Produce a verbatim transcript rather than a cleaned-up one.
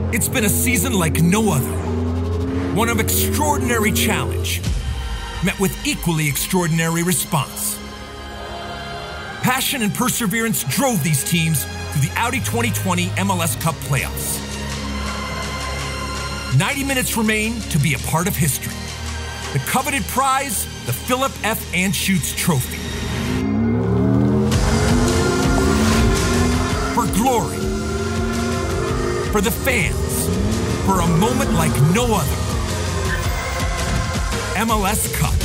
It's been a season like no other. One of extraordinary challenge, met with equally extraordinary response. Passion and perseverance drove these teams to the Audi twenty twenty M L S Cup playoffs. ninety minutes remain to be a part of history. The coveted prize, the Philip F. Anschutz Trophy. For glory, for the fans, for a moment like no other. M L S Cup.